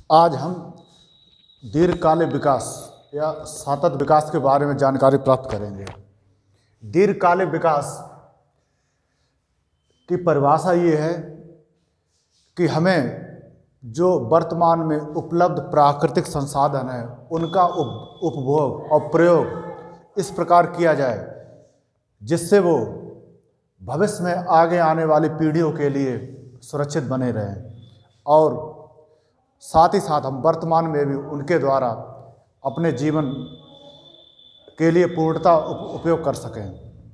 आज हम दीर्घकालिक विकास या सतत विकास के बारे में जानकारी प्राप्त करेंगे। दीर्घकालिक विकास की परिभाषा ये है कि हमें जो वर्तमान में उपलब्ध प्राकृतिक संसाधन है उनका उपभोग और प्रयोग इस प्रकार किया जाए जिससे वो भविष्य में आगे आने वाली पीढ़ियों के लिए सुरक्षित बने रहें और साथ ही साथ हम वर्तमान में भी उनके द्वारा अपने जीवन के लिए पूर्णतः उपयोग कर सकें।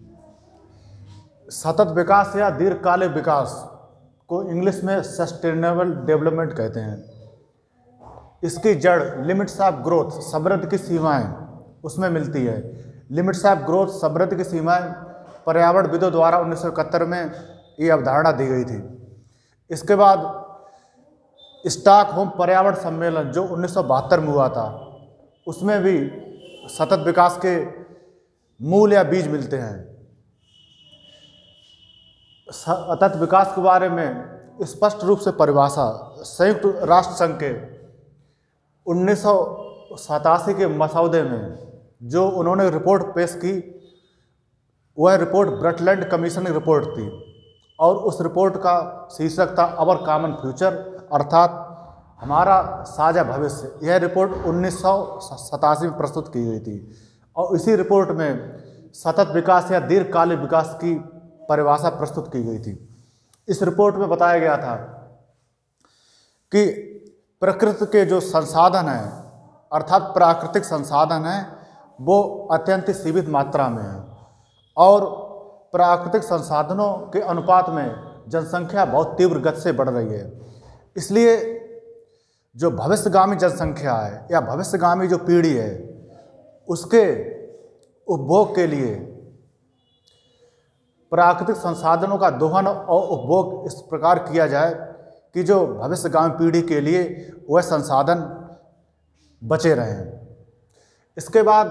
सतत विकास या दीर्घकालिक विकास को इंग्लिश में सस्टेनेबल डेवलपमेंट कहते हैं। इसकी जड़ लिमिट्स ऑफ ग्रोथ, समृद्धि की सीमाएं, उसमें मिलती है। लिमिट्स ऑफ ग्रोथ, समृद्धि की सीमाएं पर्यावरणविदों द्वारा 1971 में ये अवधारणा दी गई थी। इसके बाद स्टॉकहोम पर्यावरण सम्मेलन जो 1972 में हुआ था, उसमें भी सतत विकास के मूल या बीज मिलते हैं। सतत विकास के बारे में स्पष्ट रूप से परिभाषा संयुक्त राष्ट्र संघ के 1987 के मसौदे में जो उन्होंने रिपोर्ट पेश की, वह रिपोर्ट ब्रटलैंड कमीशन की रिपोर्ट थी और उस रिपोर्ट का शीर्षक था अवर कॉमन फ्यूचर, अर्थात हमारा साझा भविष्य। यह रिपोर्ट 1987 में प्रस्तुत की गई थी और इसी रिपोर्ट में सतत विकास या दीर्घकालिक विकास की परिभाषा प्रस्तुत की गई थी। इस रिपोर्ट में बताया गया था कि प्रकृति के जो संसाधन हैं अर्थात प्राकृतिक संसाधन हैं वो अत्यंत सीमित मात्रा में हैं और प्राकृतिक संसाधनों के अनुपात में जनसंख्या बहुत तीव्र गति से बढ़ रही है। इसलिए जो भविष्यगामी जनसंख्या है या भविष्यगामी जो पीढ़ी है उसके उपभोग के लिए प्राकृतिक संसाधनों का दोहन और उपभोग इस प्रकार किया जाए कि जो भविष्यगामी पीढ़ी के लिए वह संसाधन बचे रहें। इसके बाद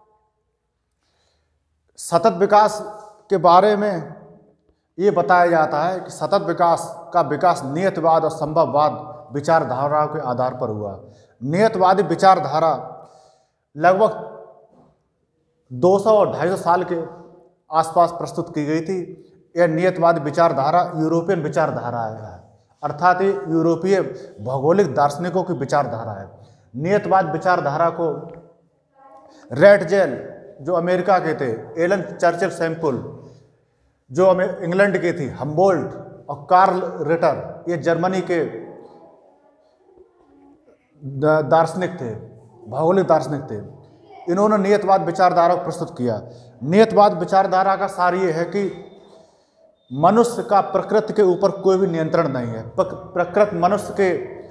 सतत विकास के बारे में ये बताया जाता है कि सतत विकास का विकास नियतवाद और संभववाद विचारधाराओं के आधार पर हुआ। नियतवादी विचारधारा लगभग 200 और 250 साल के आसपास प्रस्तुत की गई थी। यह नियतवादी विचारधारा यूरोपियन विचारधारा है, अर्थात ये यूरोपीय भौगोलिक दार्शनिकों की विचारधारा है। नियतवाद विचारधारा को रैटजेल जो अमेरिका के थे, एलन चर्चिल सैम्पुल जो इंग्लैंड की थी, हम्बोल्ट और कार्ल रिटर ये जर्मनी के दार्शनिक थे, भौगोलिक दार्शनिक थे। इन्होंने नियतवाद विचारधारा को प्रस्तुत किया। नियतवाद विचारधारा का सार ये है कि मनुष्य का प्रकृति के ऊपर कोई भी नियंत्रण नहीं है। प्रकृति मनुष्य के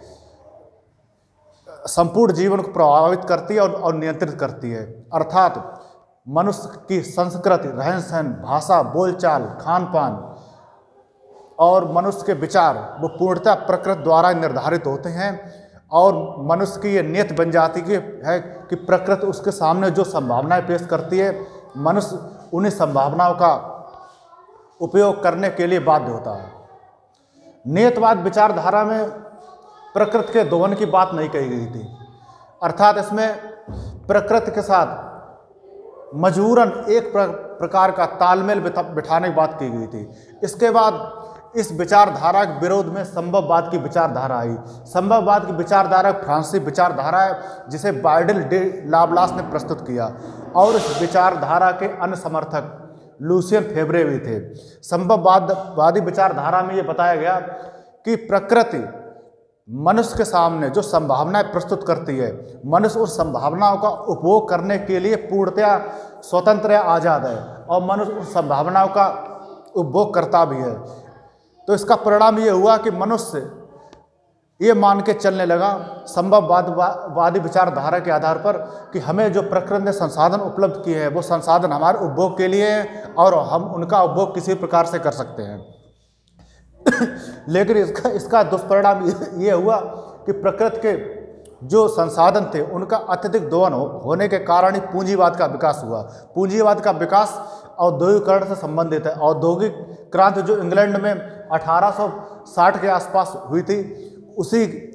संपूर्ण जीवन को प्रभावित करती है और नियंत्रित करती है। अर्थात मनुष्य की संस्कृति, रहन सहन, भाषा, बोलचाल, खान पान और मनुष्य के विचार वो पूर्णतः प्रकृति द्वारा निर्धारित होते हैं और मनुष्य की ये नियत बन जाती है कि प्रकृति उसके सामने जो संभावनाएं पेश करती है, मनुष्य उन्हीं संभावनाओं का उपयोग करने के लिए बाध्य होता है। नियतवाद विचारधारा में प्रकृति के दोहन की बात नहीं कही गई थी, अर्थात इसमें प्रकृति के साथ मजबूरन एक प्रकार का तालमेल बिठाने की बात की गई थी। इसके बाद इस विचारधारा के विरोध में संभववाद की विचारधारा आई। संभववाद की विचारधारा फ्रांसीसी विचारधारा है जिसे बार्डिल डे लाब्लास ने प्रस्तुत किया और इस विचारधारा के अन्य समर्थक लूसियन फेब्रे भी थे। संभववादी विचारधारा में ये बताया गया कि प्रकृति मनुष्य के सामने जो संभावनाएं प्रस्तुत करती है, मनुष्य उन संभावनाओं का उपभोग करने के लिए पूर्णतया स्वतंत्र या आज़ाद है और मनुष्य उन संभावनाओं का उपभोग करता भी है। तो इसका परिणाम ये हुआ कि मनुष्य ये मान के चलने लगा संभववादी विचारधारा के आधार पर कि हमें जो प्रकृति ने संसाधन उपलब्ध किए हैं वो संसाधन हमारे उपभोग के लिए हैं और हम उनका उपभोग किसी प्रकार से कर सकते हैं। लेकिन इसका दुष्परिणाम ये हुआ कि प्रकृति के जो संसाधन थे उनका अत्यधिक दोहन होने के कारण ही पूंजीवाद का विकास हुआ। पूंजीवाद का विकास औद्योगिकरण से संबंधित है। औद्योगिक क्रांति जो इंग्लैंड में 1860 के आसपास हुई थी, उसी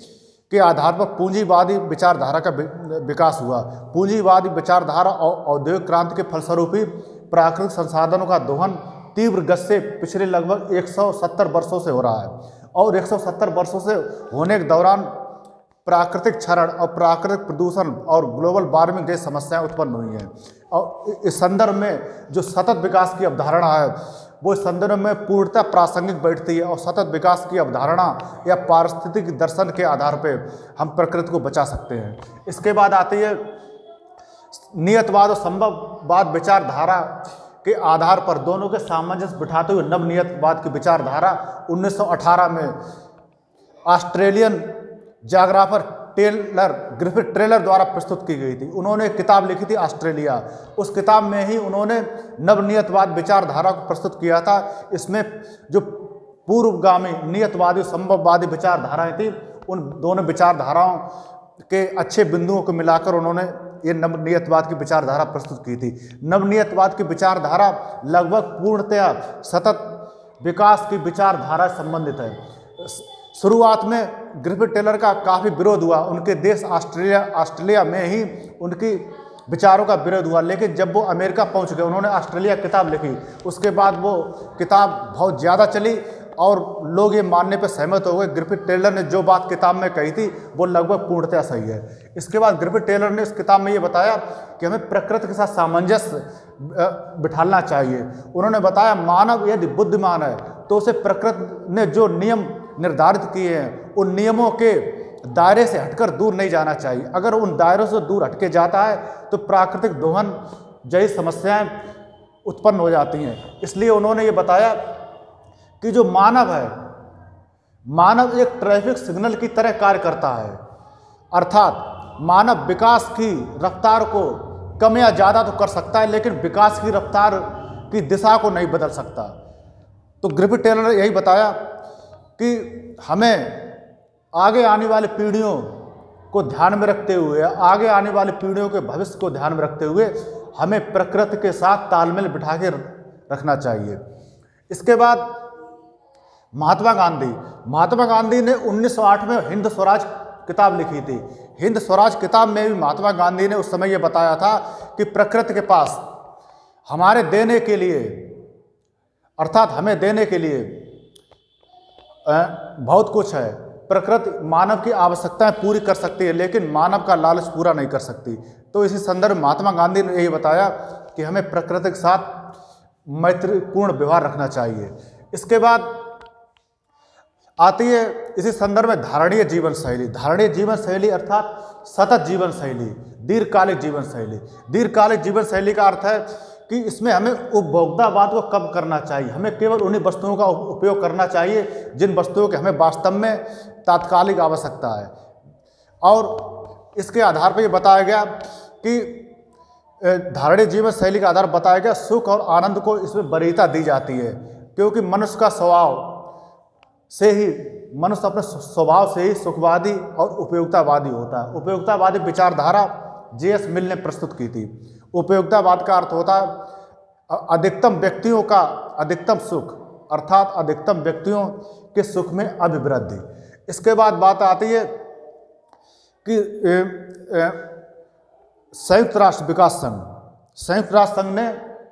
के आधार पर पूंजीवादी विचारधारा का विकास हुआ। पूंजीवादी विचारधारा और औद्योगिक क्रांति के फलस्वरूप ही प्राकृतिक संसाधनों का दोहन तीव्र गति से पिछले लगभग 170 वर्षों से हो रहा है और 170 वर्षों से होने के दौरान प्राकृतिक क्षरण और प्राकृतिक प्रदूषण और ग्लोबल वार्मिंग जैसी समस्याएं उत्पन्न हुई हैं। और इस संदर्भ में जो सतत विकास की अवधारणा है वो इस संदर्भ में पूर्णतः प्रासंगिक बैठती है और सतत विकास की अवधारणा या पारिस्थितिक दर्शन के आधार पर हम प्रकृति को बचा सकते हैं। इसके बाद आती है नियतवाद और संभववाद विचारधारा के आधार पर दोनों के सामंजस्य बिठाते हुए नवनियतवाद की विचारधारा 1918 में ऑस्ट्रेलियन ज्योग्राफर ग्रिफिथ टेलर द्वारा प्रस्तुत की गई थी। उन्होंने एक किताब लिखी थी ऑस्ट्रेलिया। उस किताब में ही उन्होंने नवनियतवाद विचारधारा को प्रस्तुत किया था। इसमें जो पूर्वगामी नियतवादी संभववादी विचारधाराएं थी उन दोनों विचारधाराओं के अच्छे बिंदुओं को मिलाकर उन्होंने ये नवनियतवाद की विचारधारा प्रस्तुत की थी। नवनियतवाद की विचारधारा लगभग पूर्णतया सतत विकास की विचारधारा से संबंधित है। शुरुआत में ग्रिफिथ टेलर का काफ़ी विरोध हुआ, उनके देश ऑस्ट्रेलिया में ही उनकी विचारों का विरोध हुआ, लेकिन जब वो अमेरिका पहुंच गए उन्होंने ऑस्ट्रेलिया किताब लिखी। उसके बाद वो किताब बहुत ज़्यादा चली और लोग ये मानने पर सहमत हो गए ग्रिफिथ टेलर ने जो बात किताब में कही थी वो लगभग पूर्णतया सही है। इसके बाद ग्रिफिथ टेलर ने इस किताब में ये बताया कि हमें प्रकृति के साथ सामंजस्य बिठाना चाहिए। उन्होंने बताया मानव यदि बुद्धिमान है तो उसे प्रकृति ने जो नियम निर्धारित किए हैं उन नियमों के दायरे से हटकर दूर नहीं जाना चाहिए। अगर उन दायरों से दूर हटके जाता है तो प्राकृतिक दोहन जैसी समस्याएं उत्पन्न हो जाती हैं। इसलिए उन्होंने ये बताया कि जो मानव है, मानव एक ट्रैफिक सिग्नल की तरह कार्य करता है, अर्थात मानव विकास की रफ्तार को कम या ज़्यादा तो कर सकता है लेकिन विकास की रफ्तार की दिशा को नहीं बदल सकता। तो ग्रिफिथ टेलर ने यही बताया कि हमें आगे आने वाली पीढ़ियों को ध्यान में रखते हुए, आगे आने वाली पीढ़ियों के भविष्य को ध्यान में रखते हुए हमें प्रकृति के साथ तालमेल बिठा के रखना चाहिए। इसके बाद महात्मा गांधी ने 1908 में हिंद स्वराज किताब लिखी थी। हिंद स्वराज किताब में भी महात्मा गांधी ने उस समय ये बताया था कि प्रकृति के पास हमारे देने के लिए, अर्थात हमें देने के लिए बहुत कुछ है। प्रकृति मानव की आवश्यकताएं पूरी कर सकती है लेकिन मानव का लालच पूरा नहीं कर सकती। तो इसी संदर्भ में महात्मा गांधी ने यही बताया कि हमें प्रकृति के साथ मैत्रीपूर्ण व्यवहार रखना चाहिए। इसके बाद आती है इसी संदर्भ में धारणीय जीवन शैली। धारणीय जीवन शैली अर्थात सतत जीवन शैली, दीर्घकालिक जीवन शैली। दीर्घकालिक जीवन शैली का अर्थ है कि इसमें हमें उपभोक्तावाद को कम करना चाहिए। हमें केवल उन्हीं वस्तुओं का उपयोग करना चाहिए जिन वस्तुओं की हमें वास्तव में तात्कालिक आवश्यकता है। और इसके आधार पर यह बताया गया कि धारणीय जीवन शैली का आधार बताया गया सुख और आनंद को इसमें वरीयता दी जाती है, क्योंकि मनुष्य का स्वभाव से ही, मनुष्य अपने स्वभाव से ही सुखवादी और उपयोगितावादी होता है। उपयोगितावादी विचारधारा जे.एस. मिल ने प्रस्तुत की थी। उपयोगितावाद का अर्थ होता है अधिकतम व्यक्तियों का अधिकतम सुख, अर्थात अधिकतम व्यक्तियों के सुख में अभिवृद्धि। इसके बाद बात आती है कि संयुक्त राष्ट्र विकास संघ, संयुक्त राष्ट्र संघ ने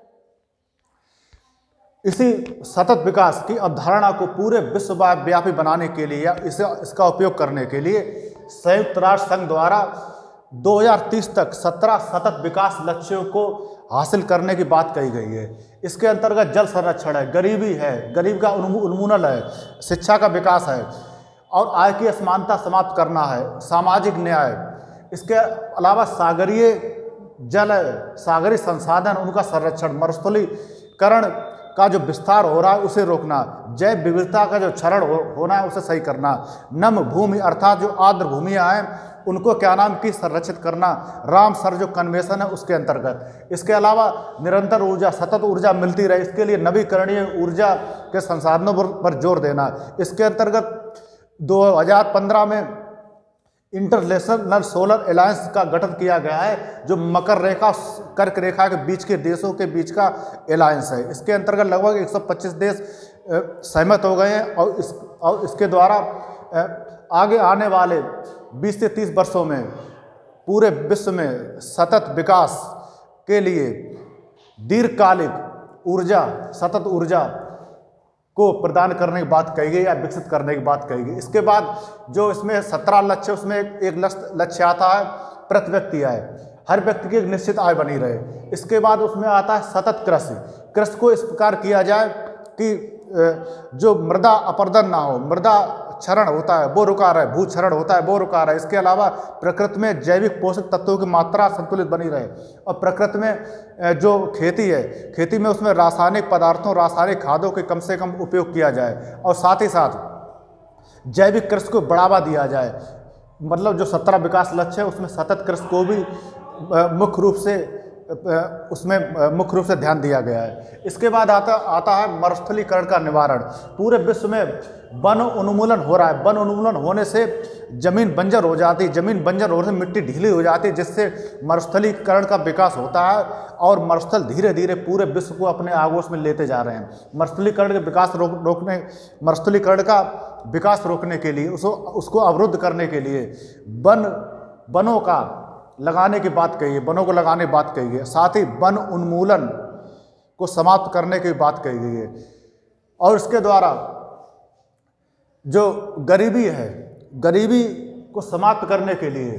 इसी सतत विकास की अवधारणा को पूरे विश्वव्यापी बनाने के लिए या इसका उपयोग करने के लिए संयुक्त राष्ट्र संघ द्वारा 2030 तक 17 सतत विकास लक्ष्यों को हासिल करने की बात कही गई है। इसके अंतर्गत जल संरक्षण है, गरीबी है, गरीब का उन्मूलन है, शिक्षा का विकास है और आय की असमानता समाप्त करना है, सामाजिक न्याय। इसके अलावा सागरीय जल, सागरीय संसाधन उनका संरक्षण, मरुस्थलीकरण का जो विस्तार हो रहा है उसे रोकना, जैव विविधता का जो क्षरण होना है उसे सही करना, नम भूमि अर्थात जो आर्द्र भूमियाँ हैं उनको क्या नाम की संरक्षित करना, रामसर जो कन्वेंशन है उसके अंतर्गत। इसके अलावा निरंतर ऊर्जा, सतत ऊर्जा मिलती रहे, इसके लिए नवीकरणीय ऊर्जा के संसाधनों पर जोर देना। इसके अंतर्गत 2015 में इंटरनेशनल सोलर अलायंस का गठन किया गया है, जो मकर रेखा कर्क रेखा के बीच के देशों के बीच का अलायंस है। इसके अंतर्गत लगभग 125 देश सहमत हो गए हैं और इसके द्वारा आगे आने वाले 20 से 30 वर्षों में पूरे विश्व में सतत विकास के लिए दीर्घकालिक ऊर्जा, सतत ऊर्जा को प्रदान करने की बात कही गई या विकसित करने की बात कही गई। इसके बाद जो इसमें 17 लक्ष्य, उसमें एक लक्ष्य आता है प्रति व्यक्ति आय, हर व्यक्ति की एक निश्चित आय बनी रहे। इसके बाद उसमें आता है सतत कृषि। कृषि को इस प्रकार किया जाए कि जो मृदा अपरदन ना हो, मृदा क्षरण होता है वो रुका रहे, भू क्षरण होता है वो रुका रहे। इसके अलावा प्रकृति में जैविक पोषक तत्वों की मात्रा संतुलित बनी रहे। और प्रकृति में जो खेती है, खेती में उसमें रासायनिक पदार्थों, रासायनिक खादों के कम से कम उपयोग किया जाए। और साथ ही साथ जैविक कृषि को बढ़ावा दिया जाए। मतलब जो 17 विकास लक्ष्य है उसमें सतत कृषि को भी मुख्य रूप से ध्यान दिया गया है। इसके बाद आता है मरुस्थलीकरण का निवारण। पूरे विश्व में वन उन्मूलन हो रहा है। वन उन्मूलन होने से जमीन बंजर हो जाती है, जमीन बंजर होने से मिट्टी ढीली हो जाती है, जिससे मरुस्थलीकरण का विकास होता है और मरुस्थल धीरे धीरे पूरे विश्व को अपने आगोश में लेते जा रहे हैं। मरुस्थलीकरण के विकास मरुस्थलीकरण का विकास रोकने के लिए, उसको अवरुद्ध करने के लिए वनों का लगाने की बात कही है, वनों को लगाने की बात कही है। साथ ही वन उन्मूलन को समाप्त करने की बात कही गई है। और इसके द्वारा जो गरीबी है, गरीबी को समाप्त करने के लिए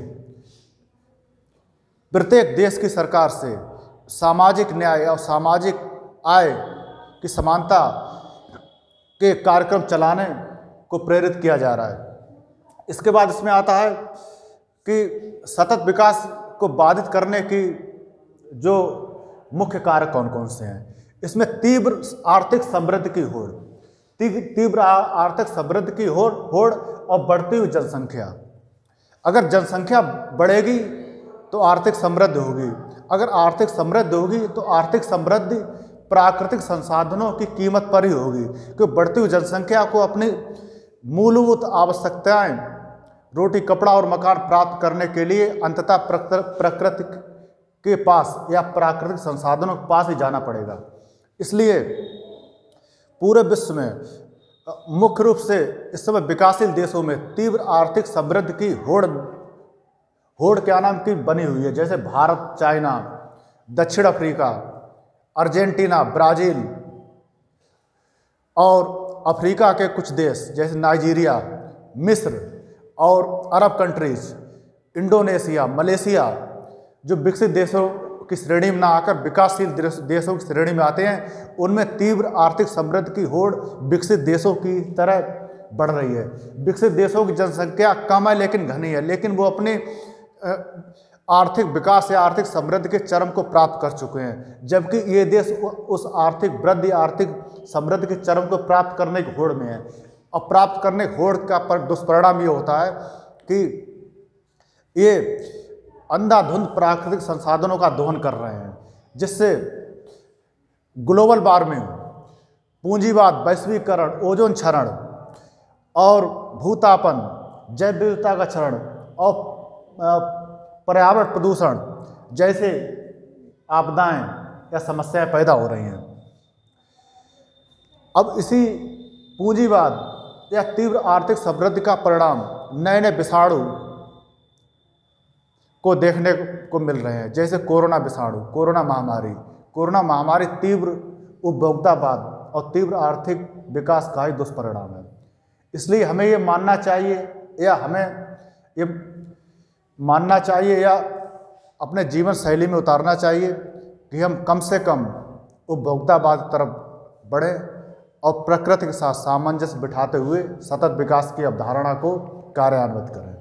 प्रत्येक देश की सरकार से सामाजिक न्याय और सामाजिक आय की समानता के कार्यक्रम चलाने को प्रेरित किया जा रहा है। इसके बाद इसमें आता है कि सतत विकास को बाधित करने की जो मुख्य कारक कौन कौन से हैं। इसमें तीव्र आर्थिक समृद्धि की होड़, तीव्र आर्थिक समृद्धि की होड़ और बढ़ती हुई जनसंख्या। अगर जनसंख्या बढ़ेगी तो आर्थिक समृद्धि होगी। अगर आर्थिक समृद्धि होगी तो आर्थिक समृद्धि प्राकृतिक संसाधनों की कीमत पर ही होगी, क्योंकि बढ़ती हुई जनसंख्या को अपनी मूलभूत आवश्यकताएं, रोटी, कपड़ा और मकान प्राप्त करने के लिए अंततः प्रकृति के पास या प्राकृतिक संसाधनों के पास ही जाना पड़ेगा। इसलिए पूरे विश्व में मुख्य रूप से इस समय विकासशील देशों में तीव्र आर्थिक समृद्धि की होड़ क्या नाम की बनी हुई है। जैसे भारत, चाइना, दक्षिण अफ्रीका, अर्जेंटीना, ब्राज़ील और अफ्रीका के कुछ देश जैसे नाइजीरिया, मिस्र और अरब कंट्रीज, इंडोनेशिया, मलेशिया, जो विकसित देशों की श्रेणी में ना आकर विकासशील देशों की श्रेणी में आते हैं, उनमें तीव्र आर्थिक समृद्धि की होड़ विकसित देशों की तरह बढ़ रही है। विकसित देशों की जनसंख्या कम है लेकिन घनी है, लेकिन वो अपने आर्थिक विकास या आर्थिक समृद्धि के चरम को प्राप्त कर चुके हैं, जबकि ये देश उस आर्थिक वृद्धि, आर्थिक समृद्धि के चरम को प्राप्त करने की होड़ में है। और प्राप्त करने की होड़ का दुष्परिणाम ये होता है कि ये अंधाधुंध प्राकृतिक संसाधनों का दोहन कर रहे हैं, जिससे ग्लोबल वार्मिंग, पूंजीवाद, वैश्वीकरण, ओजोन क्षरण और भूतापन, जैव विविधता का क्षरण और पर्यावरण प्रदूषण जैसे आपदाएं या समस्याएं पैदा हो रही हैं। अब इसी पूंजीवाद या तीव्र आर्थिक समृद्धि का परिणाम नए नए विषाणु को देखने को मिल रहे हैं, जैसे कोरोना विषाणु, कोरोना महामारी तीव्र उपभोक्तावाद और तीव्र आर्थिक विकास का ही दुष्परिणाम है। इसलिए हमें ये मानना चाहिए या अपने जीवन शैली में उतारना चाहिए कि हम कम से कम उपभोक्तावाद की तरफ बढ़ें और प्रकृति के साथ सामंजस्य बिठाते हुए सतत विकास की अवधारणा को कार्यान्वित करें।